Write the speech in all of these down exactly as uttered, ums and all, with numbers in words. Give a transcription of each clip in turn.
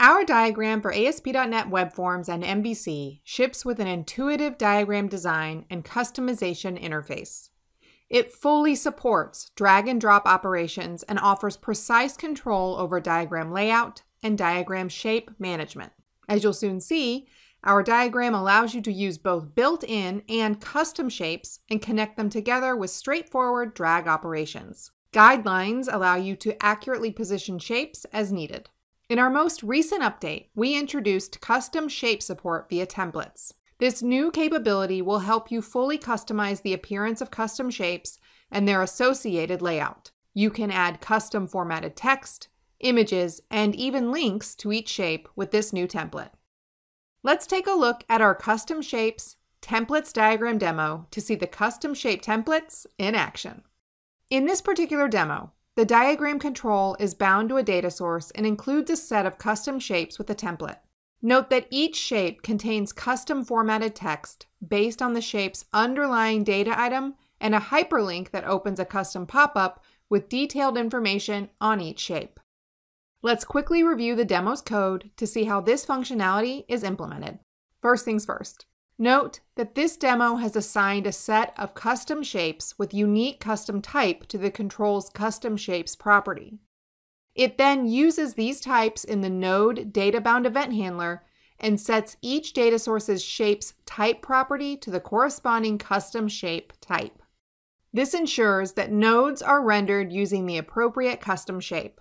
Our diagram for A S P dot net WebForms and M V C ships with an intuitive diagram design and customization interface. It fully supports drag and drop operations and offers precise control over diagram layout and diagram shape management. As you'll soon see, our diagram allows you to use both built-in and custom shapes and connect them together with straightforward drag operations. Guidelines allow you to accurately position shapes as needed. In our most recent update, we introduced custom shape support via templates. This new capability will help you fully customize the appearance of custom shapes and their associated layout. You can add custom formatted text, images, and even links to each shape with this new template. Let's take a look at our custom shapes templates diagram demo to see the custom shape templates in action. In this particular demo, the diagram control is bound to a data source and includes a set of custom shapes with a template. Note that each shape contains custom formatted text based on the shape's underlying data item and a hyperlink that opens a custom pop-up with detailed information on each shape. Let's quickly review the demo's code to see how this functionality is implemented. First things first. Note that this demo has assigned a set of custom shapes with unique custom type to the control's custom shapes property. It then uses these types in the node data-bound event handler and sets each data source's shape's type property to the corresponding custom shape type. This ensures that nodes are rendered using the appropriate custom shape.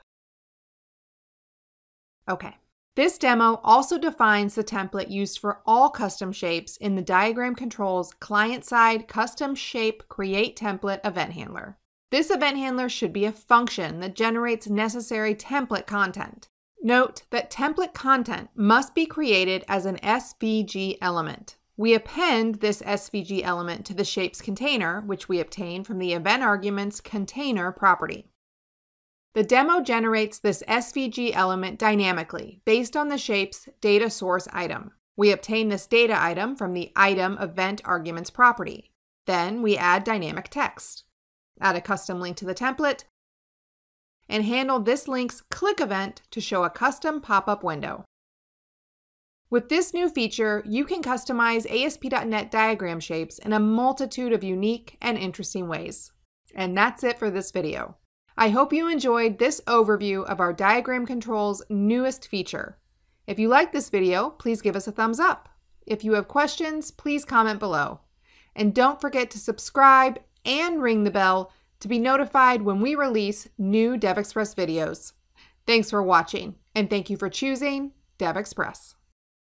Okay. This demo also defines the template used for all custom shapes in the diagram control's client-side custom shape create template event handler. This event handler should be a function that generates necessary template content. Note that template content must be created as an S V G element. We append this S V G element to the shape's container, which we obtain from the event argument's container property. The demo generates this S V G element dynamically based on the shape's data source item. We obtain this data item from the item event arguments property. Then we add dynamic text, add a custom link to the template, and handle this link's click event to show a custom pop-up window. With this new feature, you can customize A S P dot net diagram shapes in a multitude of unique and interesting ways. And that's it for this video. I hope you enjoyed this overview of our diagram control's newest feature. If you liked this video, please give us a thumbs up. If you have questions, please comment below. And don't forget to subscribe and ring the bell to be notified when we release new DevExpress videos. Thanks for watching, and thank you for choosing DevExpress.